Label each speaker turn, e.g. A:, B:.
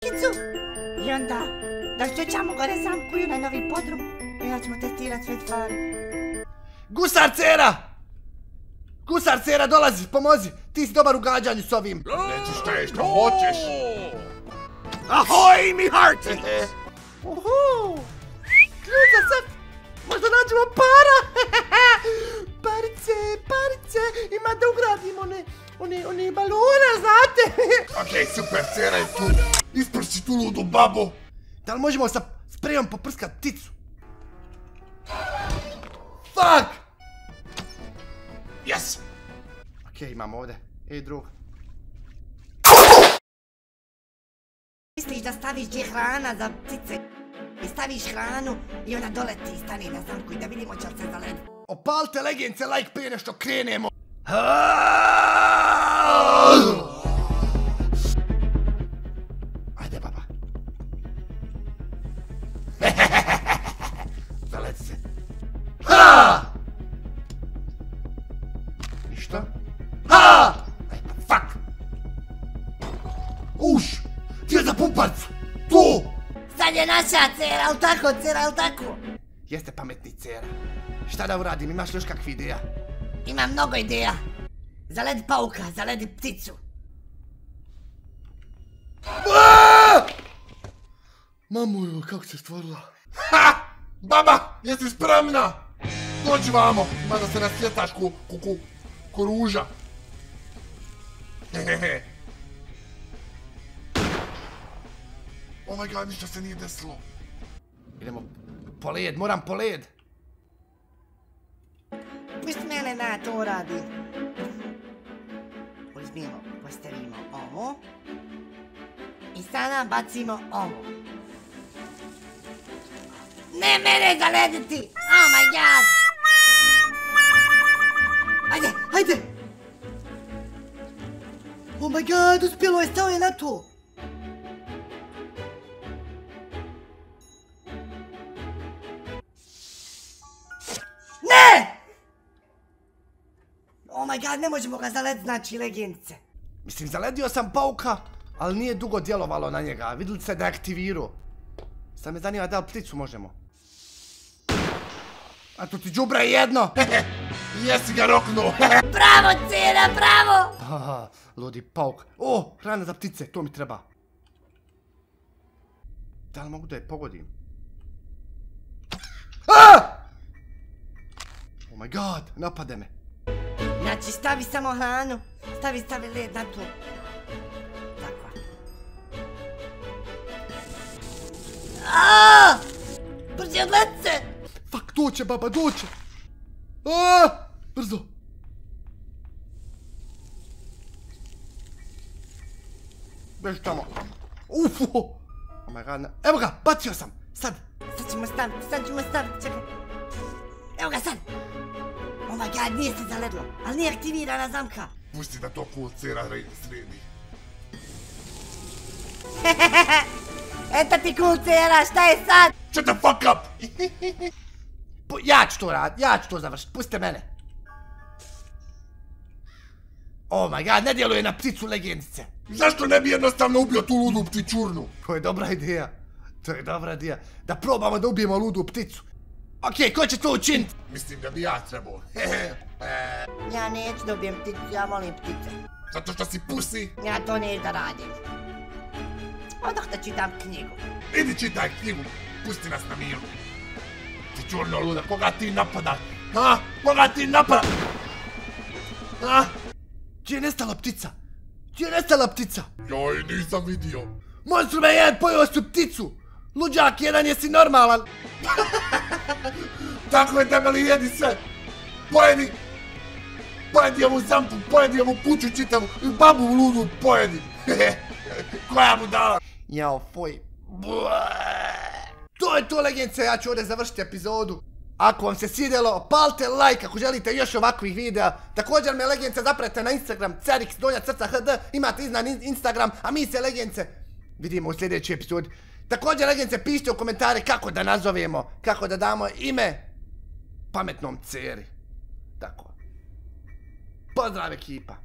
A: kicu. I onda da šćećamo gore zamkuju na novi podrum i onda ćemo testirat sve stvari.
B: Gusar Cera! Gusar Cera, dolazi, pomozi! Ti si dobar u gađanju s ovim.
C: Reci šta je što hoćeš.
B: Ahoj, mi hearties! Uhu! Ključ za sad! Možda nađemo para! Parice! Ima da ugradimo one balone, znate?
C: Okej, super, Cera je tu. Isprši tu ludu babu.
B: Da li možemo sa sprejom poprskat pticu? Fuck!
C: Yes!
B: Okej, imamo ovdje. Ej, drug.
A: Misliš da staviš gdje hrana za ptice i staviš hranu i ona doleti i stane na zamku i da vidimo će li se zaledi.
B: Opalite legence, like prije nešto krenemo. Ajde, baba. Zaleti se. Ništa. Aj, pa fuck. Uš, ti je za pumparcu. Tu.
A: Sad je naša Cera, al tako Cera, al tako?
B: Jeste pametni Cera. Šta da uradim, imaš li još kakvih ideja?
A: Imam mnogo ideja. Zaledi pauka, zaledi pticu.
B: Mamu, kako se stvorila?
C: Ha! Baba, jesi spremna? Dođi vamo, ima da se nasvjetaš ko ruža. Hehehe. Oh my god, ništa se nije desilo.
B: Idemo po led, moram po led.
A: Pusti mene da to radim. Uzmimo, postavimo ovo. I sada bacimo ovo. Ne mene zalediti! Oh my god! Ajde! Oh my god, uspjelo je, stao je na to! Ne! Oh my god, ne možemo ga zalediti, znači legendice.
B: Mislim, zaledio sam pauka, ali nije dugo djelovalo na njega. Vidjeli se da je aktivirao. Sad me zanima da li pticu možemo. A to ti džubre jedno!
C: Jesi ga roknuo.
A: Bravo, Cera, bravo!
B: Haha, ludi pauk. O, hrana za ptice, to mi treba. Da li mogu da je pogodim? Oh my god, napade me.
A: Znači, stavi samo hranu. Stavi led na to. Tako. Brže, odleti se!
B: Fuck, doće, baba, doće! Brzo! Beži tamo. Ufo! Oh my god, evo ga, bacio sam! Sad!
A: Sad ćemo staviti, čekaj. Evo ga sad! Oh my god, nije se zaledlo, ali nije aktivirana zamka.
C: Pusti da to cool Cera sredi.
A: Eto ti cool Cera, šta je sad?
C: Shut the fuck up!
B: Ja ću to radit, ja ću to završit, pustite mene. Oh my god, ne djeluje na pticu legendice.
C: Zašto ne bi jednostavno ubio tu ludu ptičurnu?
B: To je dobra ideja. Da probamo da ubijemo ludu pticu. Okej, ko će to učinit?
C: Mislim da bi ja trebao.
A: Ja neću da ubijem pticu, ja volim ptice.
C: Zato što si pusi.
A: Ja to neću da radim. Odmah da čitam knjigu.
C: Idi čitaj knjigu, pusti nas na miru. Ptičurno luda, koga ti napadaš? Ha? Koga ti napadaš? Ha?
B: Gdje je nestala ptica? Gdje je nestala ptica?
C: Joj, nisam vidio.
B: Monstru me jedan, pojeo su pticu! Luđak jedan, jesi normalan?
C: Tako je, debeli, jedi sve! Pojedi! Pojedi ovu zampu, pojedi ovu kuću čitavu, i babu ludu pojedi! Koja mu dala?
B: Jao, foj. To je to, legendice, ja ću ovdje završiti epizodu. Ako vam se svidjelo, palite like ako želite još ovakvih videa. Također me, legendice, zapratite na Instagram, cerix_hd, imate iznad Instagram, a mi se, legendice, vidimo u sljedećoj epizodi. Također, legendice, pišite u komentare kako da nazovemo, kako da damo ime pametnom Ceri. Tako. Pozdrav, ekipa.